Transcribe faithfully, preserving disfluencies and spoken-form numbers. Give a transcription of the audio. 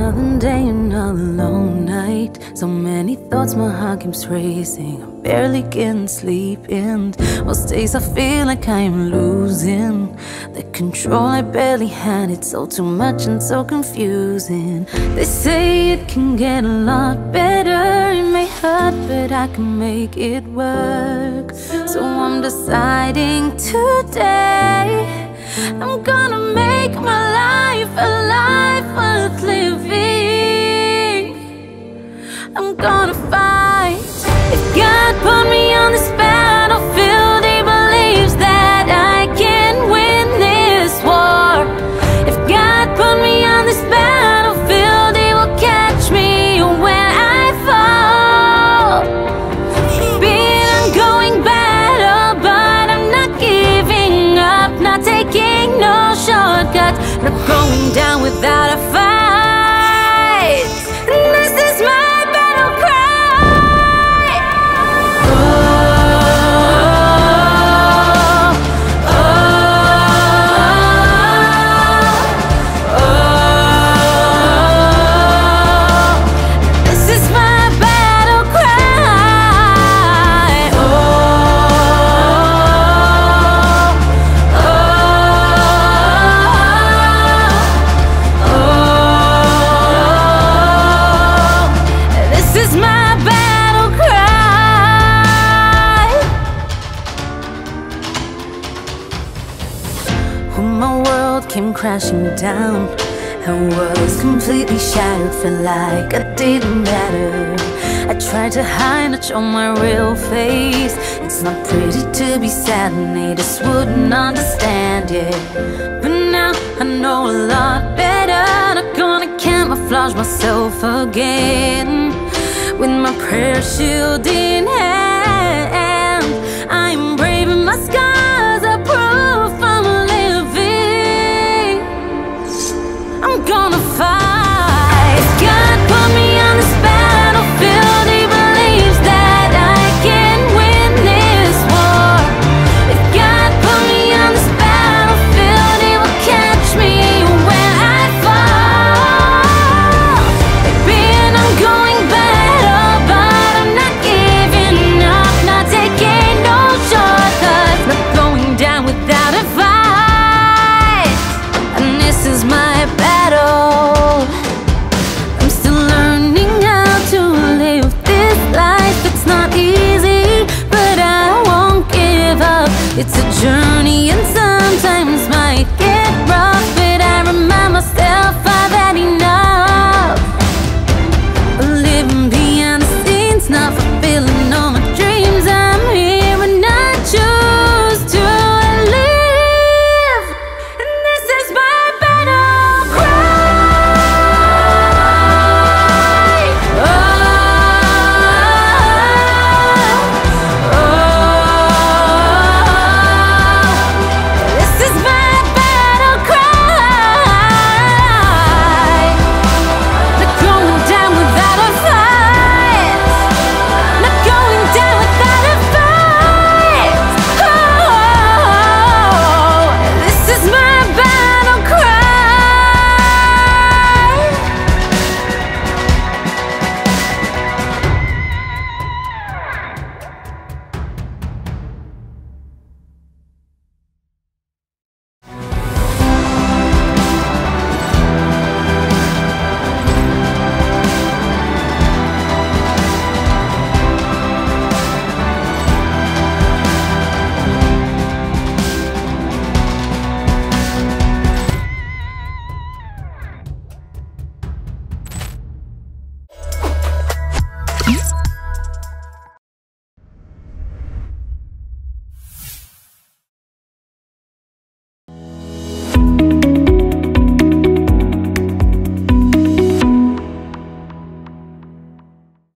Another day, another long night. So many thoughts, my heart keeps racing. I'm barely getting sleep, and most days I feel like I am losing the control I barely had. It's all too much and so confusing. They say it can get a lot better. It may hurt, but I can make it work. So I'm deciding today I'm gonna make my life a life worth living. I'm gonna fight. If God put me on this battlefield, He believes that I can win this war. If God put me on this battlefield, He will catch me when I fall. Being an ongoing battle, but I'm not giving up, not taking no shortcuts, not going down without a fight. This is my battle cry. Oh, oh, oh, oh. This is my battle cry. Oh, oh, oh, oh. This is my battle cry. When my world came crashing down, I was completely shattered, felt like I didn't matter. I tried to hide, not show my real face. It's not pretty to be sad, and they just wouldn't understand it. But now I know a lot better. Not gonna camouflage myself again, with my prayer shield in hand.